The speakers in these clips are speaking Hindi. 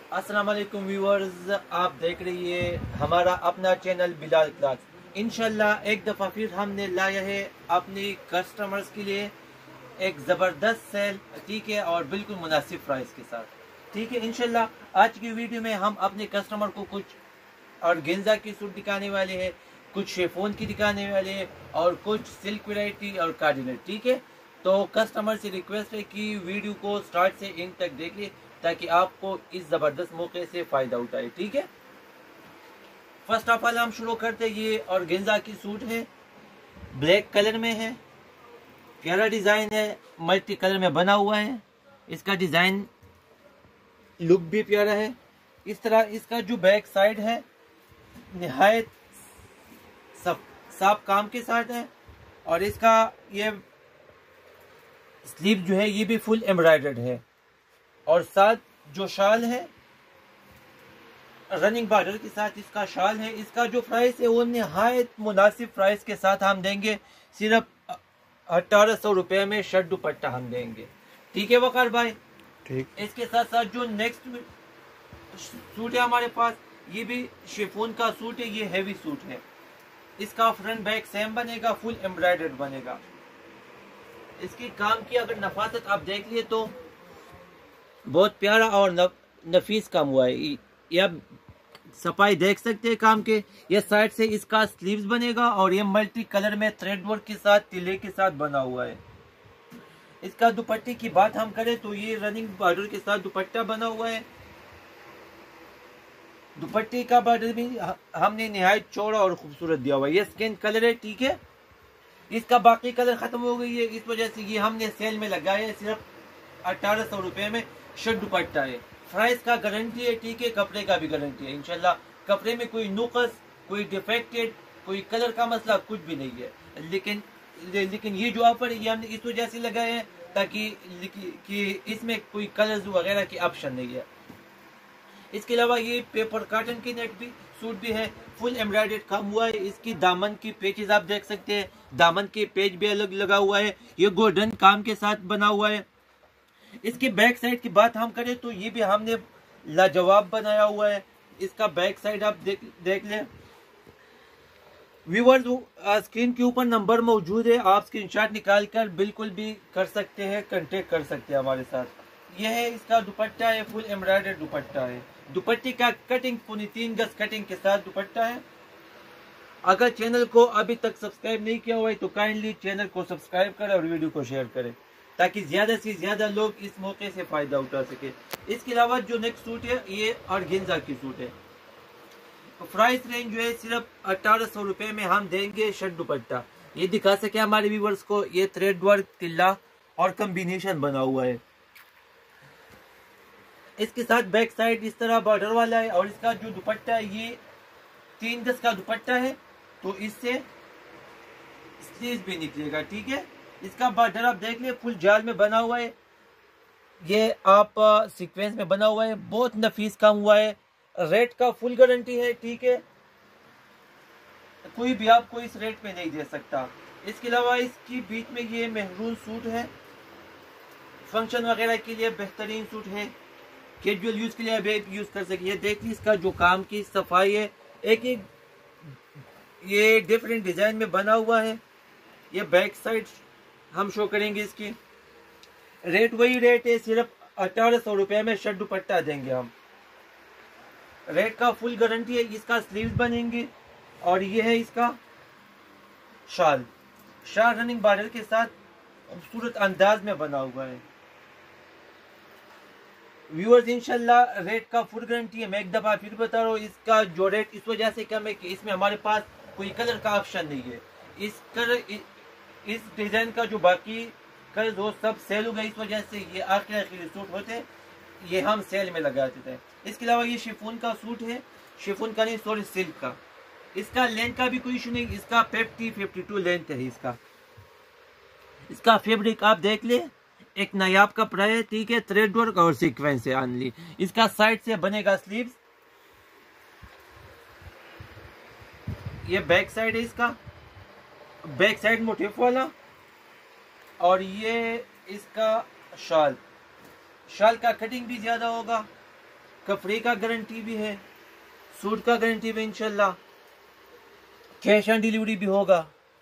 अस्सलाम वालेकुम व्यूअर्स, आप देख रही है हमारा अपना चैनल बिलाल क्लास। इंशाल्लाह एक दफ़ा फिर हमने लाया है अपनी कस्टमर्स के लिए एक ज़बरदस्त सेल, ठीक है, और बिल्कुल मुनासिब प्राइस के साथ, ठीक है। इंशाल्लाह आज की वीडियो में हम अपने कस्टमर को कुछ ऑर्गेन्जा की सूट दिखाने वाले हैं, कुछ शेफोन की दिखाने वाले हैं और कुछ सिल्क वैरायटी और कार्डिनेट, ठीक है। तो कस्टमर से रिक्वेस्ट है कि वीडियो को स्टार्ट से एंड तक देखिए ताकि आपको इस ज़बरदस्त मौके से फ़ायदा उठाए, ठीक है। फर्स्ट ऑफ ऑल हम शुरू करते हैं। ये ऑर्गेन्जा की सूट है, ब्लैक कलर में है, प्यारा डिज़ाइन है, मल्टी कलर में बना हुआ है। इसका डिज़ाइन लुक भी प्यारा है। इस तरह इसका जो बैक साइड है निहायत साफ काम के साथ है और इसका ये स्लीव जो है ये भी फुल एम्ब्रॉयडर्ड है और साथ जो शाल है रनिंग बॉर्डर के साथ इसका शाल है। इसका जो प्राइस है वो निहायत मुनासिब प्राइस के साथ हम देंगे, सिर्फ 1800 रुपये में शर्ट दुपट्टा हम देंगे, ठीक है वकार भाई। ठीक। इसके साथ साथ जो नेक्स्ट सूट है हमारे पास, ये भी शिफॉन का सूट है, ये हैवी सूट है। इसका फ्रंट बैक सेम बनेगा, फुल एम्ब्रॉयडर्ड बनेगा। इसकी काम की अगर नफासत आप देख लिए तो बहुत प्यारा और नफीस काम हुआ है। ये आप सफाई देख सकते हैं काम के। ये साइड से इसका स्लीव्स बनेगा और ये मल्टी कलर में थ्रेड वर्क के साथ तिले के साथ बना हुआ है। इसका दुपट्टे की बात हम करें तो ये रनिंग बॉर्डर के साथ दुपट्टा बना हुआ है। दुपट्टे का बॉर्डर भी हमने निहायत चौड़ा और खूबसूरत दिया हुआ है। ये स्किन कलर है, ठीक है। इसका बाकी कलर खत्म हो गई है, इस वजह से ये हमने सेल में लगाया है। सिर्फ 1800 रुपये में शर्ट दुपट्टा है। प्राइस का गारंटी है, ठीक है, कपड़े का भी गारंटी है। इंशाल्लाह कपड़े में कोई नुकस, कोई डिफेक्टेड, कोई कलर का मसला कुछ भी नहीं है। लेकिन ये जो ऑफर है ये हमने इस वजह से लगाया है ताकि कि इसमें कोई कलर्स वगैरह की ऑप्शन नहीं है। इसके अलावा ये पेपर कॉटन की नेट भी सूट भी है, फुल एम्ब्रॉयडर्ड काम हुआ है। इसकी दामन की पेजेस आप देख सकते हैं, दामन के पेज भी अलग लगा हुआ है। ये गोल्डन काम के साथ बना हुआ है। इसकी बैक साइड की बात हम करें तो ये भी हमने लाजवाब बनाया हुआ है। इसका बैक साइड आप देख लें व्यूअर्स, स्क्रीन के ऊपर नंबर मौजूद है, आप स्क्रीनशॉट निकाल कर बिल्कुल भी कर सकते हैं, कांटेक्ट कर सकते हैं हमारे साथ। यह है इसका दुपट्टा है, फुल एम्ब्रॉयडर्ड दुपट्टा है। दुपट्टे का कटिंग 3 गज कटिंग के साथ दुपट्टा है। अगर चैनल को अभी तक सब्सक्राइब नहीं किया हुआ है तो काइंडली चैनल को सब्सक्राइब करें और वीडियो को शेयर करें ताकि ज्यादा से ज्यादा लोग इस मौके से फायदा उठा सके। इसके अलावा जो नेक्स्ट सूट है ये ऑर्गेन्जा की सूट है। प्राइस रेंज जो है सिर्फ 1800 रुपये में हम देंगे शर्ट दुपट्टा। ये दिखा सके हमारे व्यूवर्स को, ये थ्रेड वर्क, तिल्ला और कॉम्बिनेशन बना हुआ है। इसके साथ बैक साइड इस तरह बॉर्डर वाला है और इसका जो दुपट्टा है ये 3 गज का दुपट्टा है, तो इससे स्लीव भी निकलेगा, ठीक है। इसका बॉर्डर आप देख ले, फुल जाल में बना हुआ है। ये आप सीक्वेंस में बना हुआ है, बहुत नफीस काम हुआ है। रेट का फुल गारंटी है, ठीक है, कोई भी आपको इस रेट पे नहीं दे सकता। इसके अलावा इसकी बीच में ये मेहरून सूट है, फंक्शन वगैरह के लिए बेहतरीन सूट है, कैजुअल यूज के लिए आप यूज कर सके। देखिए इसका जो काम की सफाई है, एक ये डिफरेंट डिजाइन में बना हुआ है। ये बैक साइड हम शो करेंगे। इसकी रेट वही रेट है, सिर्फ 1800 रुपये में शर्ट दुपट्टा देंगे हम। रेट का फुल गारंटी है। इसका स्लीव्स बनेंगे और ये है इसका शाल रनिंग बॉर्डर के साथ खूबसूरत अंदाज में बना हुआ है। व्यूअर्स इंशाल्लाह रेट का फुल गारंटी है। मैं एक दफा फिर बता रहा हूँ, इसका जो रेट इस वजह से कम है कि इसमें हमारे पास कोई कलर का ऑप्शन नहीं है। इस डिजाइन का जो बाकी कलर वो सब सेल हो गए, इस वजह से ये आखिरी सूट होते ये हम सेल में लगा देते हैं। इसके अलावा ये शिफॉन का सूट है, शिफॉन का नहीं सॉरी सिल्क का। इसका लेंथ का भी कोई इशू नहीं, इसका 52 लेंथ है। इसका फैब्रिक आप देख ले, एक नायाब कपड़ा है, ठीक है, थ्रेड वर्क और सीक्वेंस है ऑनली। इसका साइड से बनेगा स्लीव्स। ये बैक साइड है, इसका बैक साइड मोटिफ वाला। और ये इसका शाल का कटिंग भी ज्यादा होगा, कपड़े का गारंटी भी है, सूट का गारंटी भी इंशाल्लाह, कैश ऑन डिलीवरी भी होगा,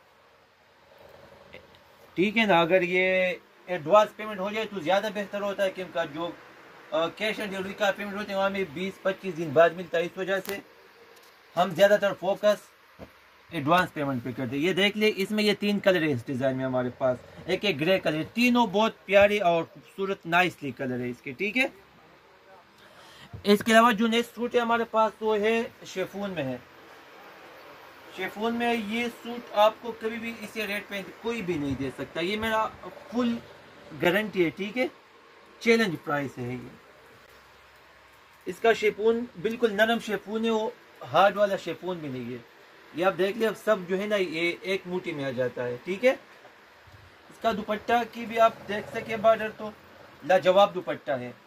ठीक है ना। अगर ये एडवांस पेमेंट हो जाए तो ज़्यादा बेहतर होता है, क्योंकि जो कैश ऑन डिलीवरी का पेमेंट होता है वहाँ में 20-25 दिन बाद मिलता है। इस वजह से हम ज़्यादातर फोकस एडवांस पेमेंट पे करते हैं। ये देख ले, इसमें ये 3 कलर है इस डिज़ाइन में हमारे पास, एक ग्रे कलर, तीनों बहुत प्यारे और खूबसूरत नाइसली कलर है इसके, ठीक है। इसके अलावा जो नेक्स्ट सूट है हमारे पास वो है शेफून में है। शेफून में ये सूट आपको कभी भी इसी रेट पे कोई भी नहीं दे सकता, ये मेरा फुल गारंटी है, ठीक है। चैलेंज प्राइस है ये। इसका शेफून बिल्कुल नरम शेफून है, वो हार्ड वाला शेफून भी नहीं है। ये आप देख ले, अब सब जो है ना ये एक मुट्ठी में आ जाता है, ठीक है। इसका दुपट्टा की भी आप देख सके बॉर्डर तो लाजवाब दुपट्टा है।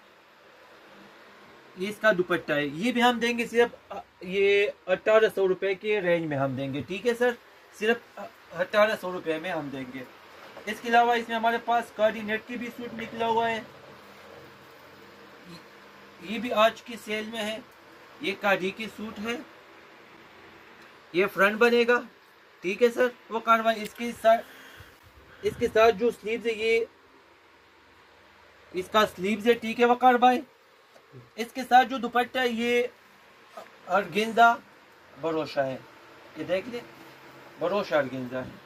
ये इसका दुपट्टा है, ये भी हम देंगे सिर्फ ये 1800 रुपए के रेंज में हम देंगे, ठीक है सर, सिर्फ 1800 रुपए में हम देंगे। इसके अलावा इसमें हमारे पास कार्डी नेट की भी सूट निकला हुआ है, ये भी आज की सेल में है। ये कार्डी की सूट है, ये फ्रंट बनेगा, ठीक है सर। वो कार्रवाई इसके साथ जो स्लीव्स है ये इसका स्लीव्स है, ठीक है। वो कार्रवाई इसके साथ जो दुपट्टा है ये अर्गेंजा भरोसा है, ये देख ले, भरोसा अर्गेंजा है।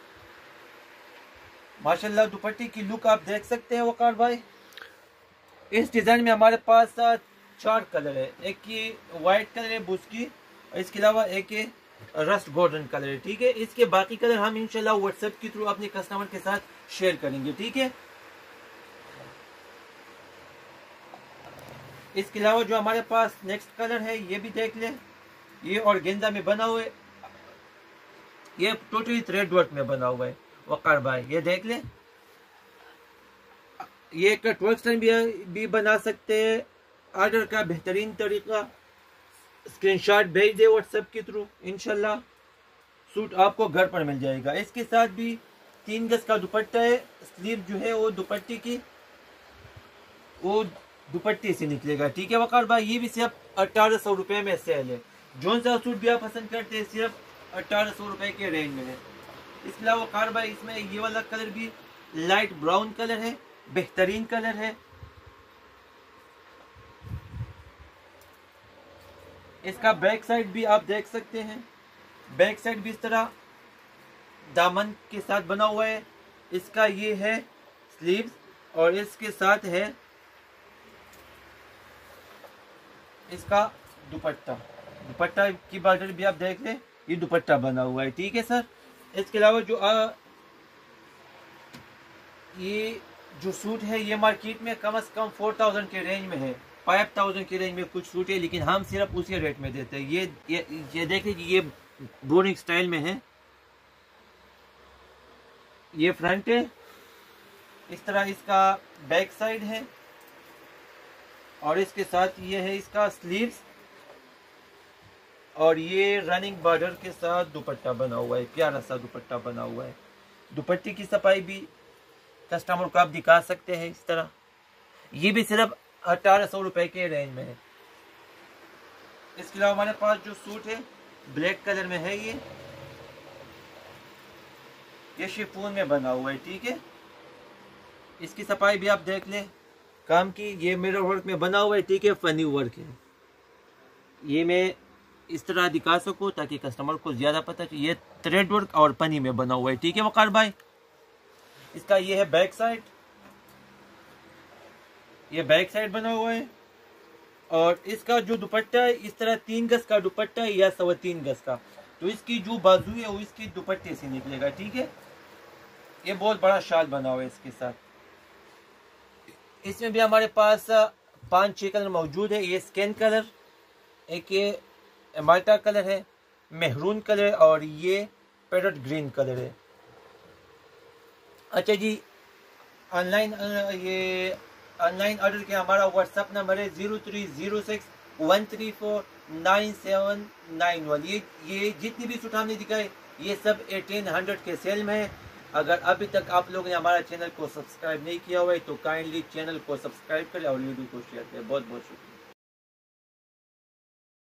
माशाल्लाह दुपट्टे की लुक आप देख सकते हैं वकार भाई। इस डिजाइन में हमारे पास 4 कलर है, एक ये व्हाइट कलर है बुस्की, इसके अलावा एक ये रस्ट गोल्डन कलर है, ठीक है। इसके बाकी कलर हम इंशाल्लाह व्हाट्सएप के थ्रू अपने कस्टमर के साथ शेयर करेंगे, ठीक है। इसके अलावा जो हमारे पास नेक्स्ट कलर है ये भी देख ले, ये ऑर्गेन्जा में बना हुआ है, ये टोटली थ्रेड वर्क में बना हुआ है वकार भाई, ये देख ले। ये कट वर्क स्टाइल भी बना सकते हैं। ऑर्डर का बेहतरीन तरीका, स्क्रीनशॉट भेज दे व्हाट्सएप के थ्रू, इंशाल्लाह सूट आपको घर पर मिल जाएगा। इसके साथ भी 3 गज का दुपट्टा है, स्लीव जो है वो दुपट्टे की वो दुपट्टे से निकलेगा, ठीक है वकार भाई। ये भी सिर्फ 1800 रुपए में सेल है। जोन सा सूट भी आप पसंद करते हैं सिर्फ 1800 रुपए के रेंज में है। इसके अलावा वकार भाई इसमें ये वाला कलर भी लाइट ब्राउन कलर है, बेहतरीन कलर है। इसका बैक साइड भी आप देख सकते हैं, बैक साइड भी इस तरह दामन के साथ बना हुआ है। इसका ये है स्लीव्स और इसके साथ है इसका दुपट्टा, दुपट्टा की बॉर्डर भी आप देख लें, ये दुपट्टा बना हुआ है, ठीक है सर। इसके अलावा जो ये जो सूट है ये मार्केट में कम से कम 4000 के रेंज में है, 5000 के रेंज में कुछ सूट है, लेकिन हम सिर्फ उसी रेट में देते हैं। ये देख लीजिए, ये बोरिंग स्टाइल में है, ये फ्रंट है, इस तरह इसका बैक साइड है और इसके साथ ये है इसका स्लीव्स और ये रनिंग बॉर्डर के साथ दुपट्टा बना हुआ है, प्यारा सा दुपट्टा बना हुआ है। दुपट्टे की सफाई भी कस्टमर को आप दिखा सकते हैं इस तरह। ये भी सिर्फ 1800 रुपए के रेंज में है। इसके अलावा हमारे पास जो सूट है ब्लैक कलर में है, ये शिफॉन में बना हुआ है, ठीक है। इसकी सफाई भी आप देख लें काम की, ये मिरर वर्क में बना हुआ है, ठीक है, फनी वर्क है। ये मैं इस तरह दिखा सकूं ताकि कस्टमर को ज्यादा पता चले, ये थ्रेड वर्क और फनी में बना हुआ है, ठीक है वकार भाई। इसका ये है बैक साइड, ये बैक साइड बना हुआ है और इसका जो दुपट्टा है इस तरह 3 गज का दुपट्टा है या 3.25 गज का, तो इसकी जो बाजू है वो इसकी दुपट्टे से निकलेगा, ठीक है। ये बहुत बड़ा शाल बना हुआ है इसके साथ। इसमें भी हमारे पास 5-6 कलर मौजूद है। ये स्किन कलर, एक ये माल्टा कलर है, मेहरून कलर और ये पैरेट ग्रीन कलर है। अच्छा जी, ऑनलाइन ऑर्डर के हमारा व्हाट्सएप नंबर है 0306134991। ये जितनी भी सूट हमने दिखाए ये सब 1800 के सेल में है। अगर अभी तक आप लोगों ने हमारा चैनल को सब्सक्राइब नहीं किया हुआ है तो काइंडली चैनल को सब्सक्राइब करें और वीडियो को शेयर करें। बहुत बहुत शुक्रिया।